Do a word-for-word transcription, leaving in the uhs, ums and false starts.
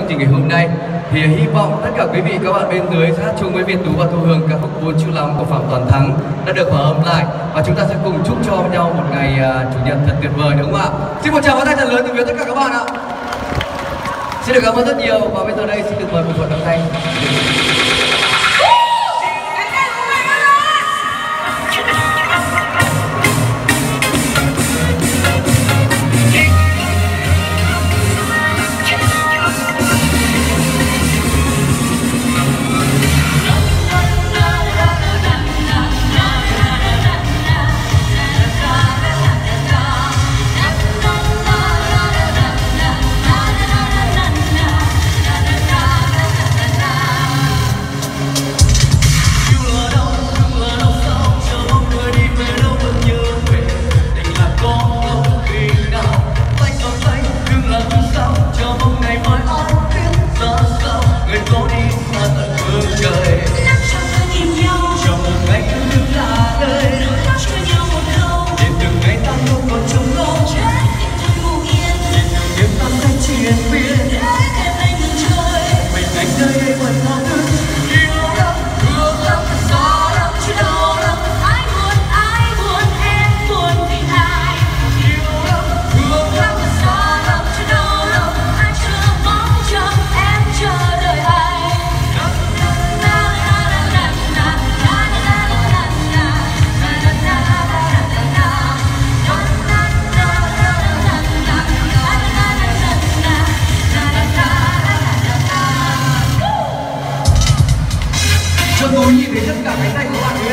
trình ngày hôm nay. Thì hy vọng tất cả quý vị các bạn bên dưới sẽ hát chung với Việt Tú và Thu Hương ca khúc Bốn Chữ Lắm của Phạm Toàn Thắng đã được hòa âm lại, và chúng ta sẽ cùng chúc cho nhau một ngày uh, chủ nhật thật tuyệt vời, đúng không ạ? Xin một tràng pháo tay thật lớn từ phía tất cả các bạn ạ. Xin được cảm ơn rất nhiều, và bây giờ đây xin được mời một thuận âm thanh. Cho tôi nhìn thấy tất cả cái này của bạn.